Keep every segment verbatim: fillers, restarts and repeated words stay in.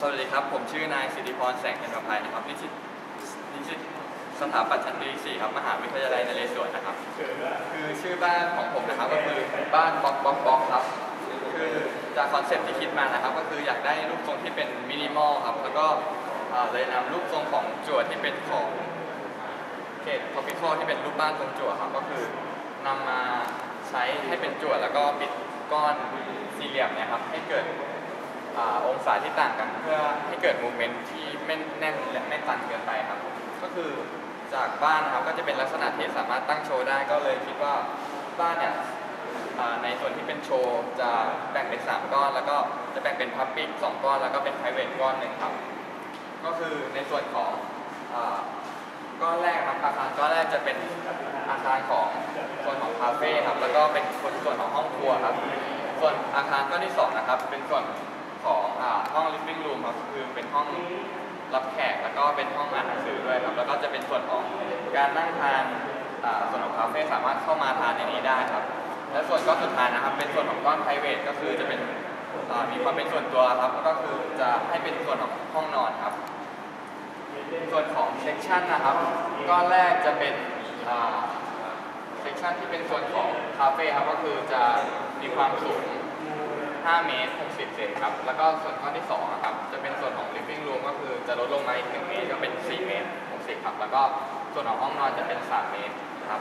สวัสดีครับผมชื่อนายสิทธิพรแสงเพ็ญประภัยนะครับนิสิตนิสิตสถาปัตย์ชั้นปีสี่ครับมหาวิทยาลัยนเรศวรนะครับคือชื่อบ้านของผมนะครับก็คือบ้านบล็อกบล็อกบล็อกครับคือจากคอนเซ็ปต์ที่คิดมานะครับก็คืออยากได้รูปทรงที่เป็นมินิมอลครับแล้วก็เลยนำรูปทรงของจั่วที่เป็นของเกตทอปิคอลที่เป็นรูปบ้านทรงจั่วครับก็คือนำมาใช้ให้เป็นจั่วแล้วก็ปิดก้อนสี่เหลี่ยมเนี่ยครับให้เกิดองศาที่ต่างกันเพื่อให้เกิดมูฟเมนต์ที่ไม่แน่นและไม่ตันเกินไปครับก็คือจากบ้านนะครับก็จะเป็นลักษณะที่สามารถตั้งโชว์ได้ก็เลยคิดว่าบ้านเนี่ยในส่วนที่เป็นโชว์จะแบ่งเป็นสามก้อนแล้วก็จะแบ่งเป็นพับบิกสองก้อนแล้วก็เป็นไพรเวทก้อนหนึ่งครับก็คือในส่วนของก้อนแรกครับอาคารก้อนแรกจะเป็นอาคารของส่วนของคาเฟ่ครับแล้วก็เป็นส่วนของห้องครัวครับส่วนอาคารก้อนที่สองนะครับเป็นส่วนของห้อง living room ครับคือเป็นห้องรับแขกแล้วก็เป็นห้องอ่านหนังสือด้วยครับแล้วก็จะเป็นส่วนของการนั่งทานส่วนของคาเฟ่สามารถเข้ามาทานในนี้ได้ครับและส่วนก้อนสุดท้ายนะครับเป็นส่วนของก้อน private ก็คือจะเป็นมีความเป็นส่วนตัวครับก็คือจะให้เป็นส่วนของห้องนอนครับส่วนของเซกชันนะครับก้อนแรกจะเป็นเซกชันที่เป็นส่วนของคาเฟ่ครับก็คือจะมีความสูงห้าเมตรหกสิบเซนครับแล้วก็ส่วนก้อนที่สองครับจะเป็นส่วนของ living room ก็คือจะลดลงมาอีกหนึ่งเมตรก็เป็นสี่เมตรหกสิบครับแล้วก็ส่วนของห้องนอนจะเป็นสามเมตรครับ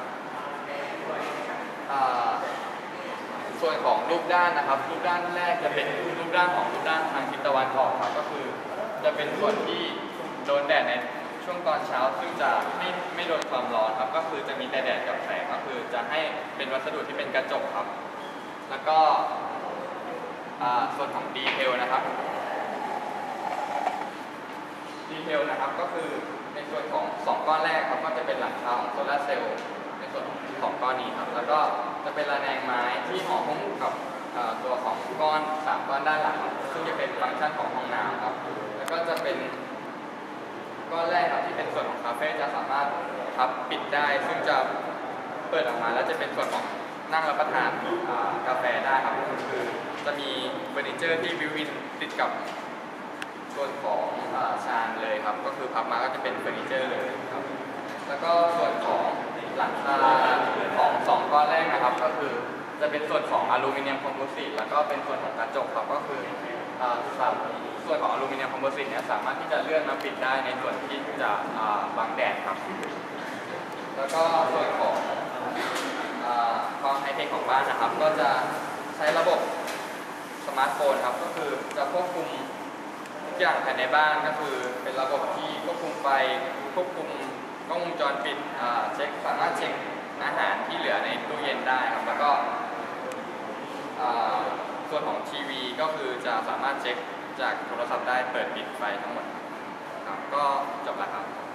ส่วนของรูปด้านนะครับรูปด้านแรกจะเป็นรูปด้านของรูปด้านทางทิศตะวันออกครับก็คือจะเป็นส่วนที่โดนแดดในช่วงตอนเช้าซึ่งจะไม่ไม่โดนความร้อนครับก็คือจะมีแต่แดดกับแสงก็คือจะให้เป็นวัสดุที่เป็นกระจกครับแล้วก็ส่วนของดีเทลนะครับดีเทลนะครับก็คือในส่วนของสองก้อนแรกครับก็จะเป็นหลังคาของโซลาร์เซลล์ในส่วนของสองก้อนนี้ครับแล้วก็จะเป็นระแนงไม้ที่ห่อหุ้มกับตัวของก้อนสามก้อนด้านหลังซึ่งจะเป็นฟังก์ชันของห้องน้ำครับแล้วก็จะเป็นก้อนแรกครับที่เป็นส่วนของคาเฟ่จะสามารถพับปิดได้ซึ่งจะเปิดออกมาแล้วจะเป็นส่วนของนั่งรับประทานกาแฟได้ครับคือจะมีเฟอร์นิเจอร์ที่บิวอินติดกับส่วนของชานเลยครับก็คือพับมาก็จะเป็นเฟอร์นิเจอร์เลยครับแล้วก็ส่วนของหลังคาของสองก้อนแรกนะครับก็คือจะเป็นส่วนของอลูมิเนียมคอมโพสิตแล้วก็เป็นส่วนของกระจกครับก็คือส่วนของอลูมิเนียมคอมโพสิตเนี่ยสามารถที่จะเลื่อนมาปิดได้ในส่วนที่จะบังแดดครับแล้วก็ส่วนของความไฮเทคของบ้านนะครับก็จะใช้ระบบสมาร์ทโฟนครับก็คือจะควบคุมทุกอย่างภายในบ้านก็คือเป็นระบบที่ควบคุมไฟควบคุมกล้องวงจรปิดเช็คสามารถเช็คอาหารที่เหลือในตู้เย็นได้ครับแล้วก็ส่วนของทีวีก็คือจะสามารถเช็คจากโทรศัพท์ได้เปิดปิดไฟทั้งหมดครับก็จบแล้วครับ